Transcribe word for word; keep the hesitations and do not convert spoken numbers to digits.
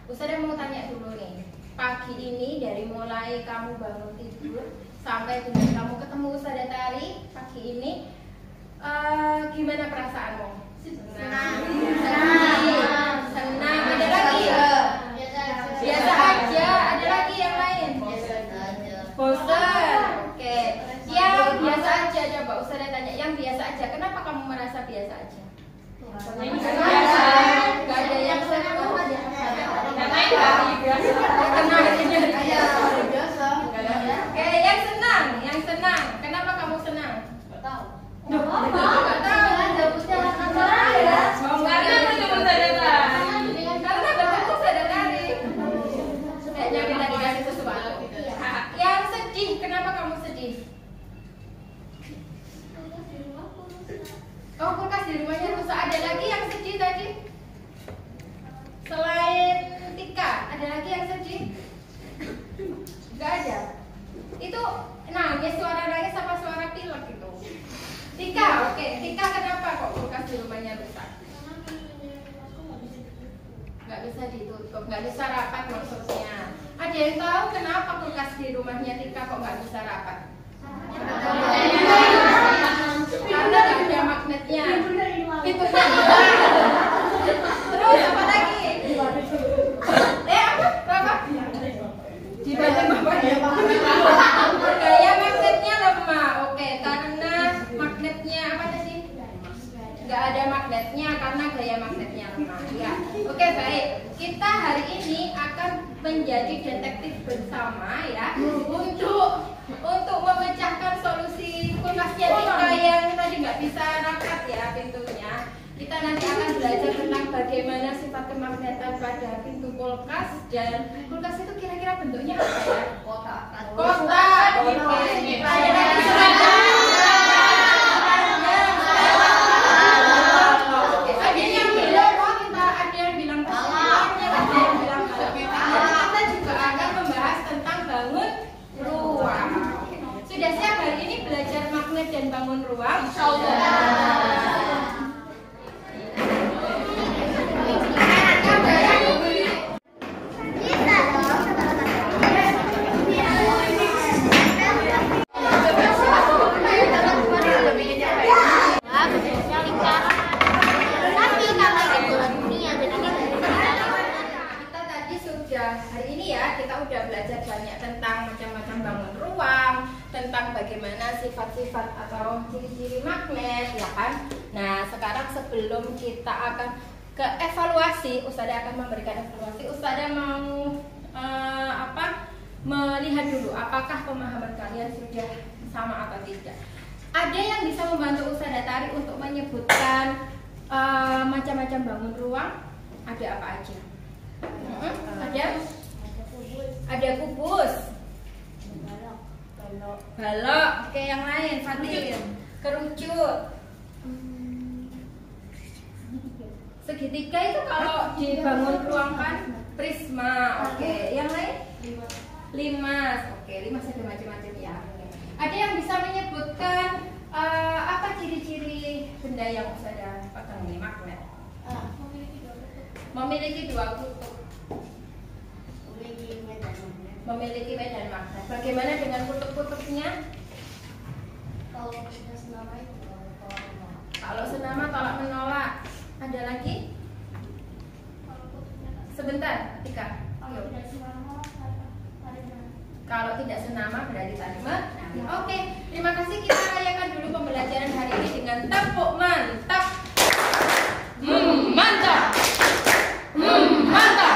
Ustazah mau tanya dulu nih. Pagi ini dari mulai kamu bangun tidur sampai dengan kamu ketemu Ustazah Tari pagi ini, uh, gimana perasaanmu? Senang. Senang. Senang. Ada lagi? Biasa aja. Ada lagi yang lain? Bosan. Oke. Yang biasa aja, coba Ustazah tanya. Yang biasa aja. Kenapa kamu merasa biasa aja? Biasa. Gak ada yang senang. Oke, yang senang, yang senang. Kenapa kamu senang? Gak tahu. Gak tahu. Karena bertemu Ustazah Tari. Karena bertemu Ustazah Tari. Kayaknya kita dikasih sesuatu. Yang sedih, kenapa kamu sedih? Oh, kulkas di rumahnya rusak. Ada lagi yang sedih tadi? Selain Tika, ada lagi yang sedih? Gak ada. Itu nangis, suara nangis sama suara pilek itu. Tika, oke. Tika kenapa kok kulkas di rumahnya rusak? Gak bisa ditutup, gak bisa rapat maksudnya. Ada yang tahu kenapa kulkas di rumahnya Tika kok gak bisa rapat? Karena gak ada magnetnya. Pintunya terus apa lagi? Eh apa? Berapa? Di bagian bawahnya. Gaya magnetnya lemah. Oke, karena magnetnya apa tadi? Gak ada magnetnya karena gaya magnetnya lemah. Ya. Oke, baik. Kita hari ini akan menjadi detektif bersama ya untuk untuk memecahkan solusi kulkasnya Tika yang tadi nggak bisa rapat ya pintunya. Kita nanti akan belajar tentang bagaimana sifat kemagnetan pada pintu kulkas, dan kulkas itu kira-kira bentuknya apa ya? Kotak. Kotak. Oke. Ada lagi suratnya? Ada yang bilang oh kita ada yang bilang kesimpulannya, ada yang bilang kalau kita juga akan membahas tentang bangun ruang. Sudah siap hari ini belajar magnet dan bangun ruang? Insyaallah. Sifat-sifat atau ciri-ciri magnet ya kan. Nah sekarang sebelum kita akan ke evaluasi, Ustazah akan memberikan evaluasi. Ustazah mau uh, apa melihat dulu apakah pemahaman kalian sudah sama atau tidak. Ada yang bisa membantu Ustazah Tari untuk menyebutkan uh, macam-macam bangun ruang? Ada apa aja? Hmm, ada ada kubus, balok, balok. Oke, yang lain, Fatin. Kerucut. Segitiga itu kalau dibangun ruang kan prisma. Oke, yang lain? Limas. Oke, limas ada macam-macam ya. Ada yang bisa menyebutkan uh, apa ciri-ciri benda yang Ustazah pegang ini magnet? Memiliki dua kutub. Memiliki medan magnet. Memiliki medan magnet. Bagaimana dengan kutub-kutubnya? Kalau senama itu tolak menolak. Kalau senama tolak menolak. Ada lagi? Sebentar, Tika. Kalau tidak senama berarti tadi menang. Oke, terima kasih. Kita rayakan dulu pembelajaran hari ini dengan tepuk mantap. Hmm, mantap. Hmm, mantap.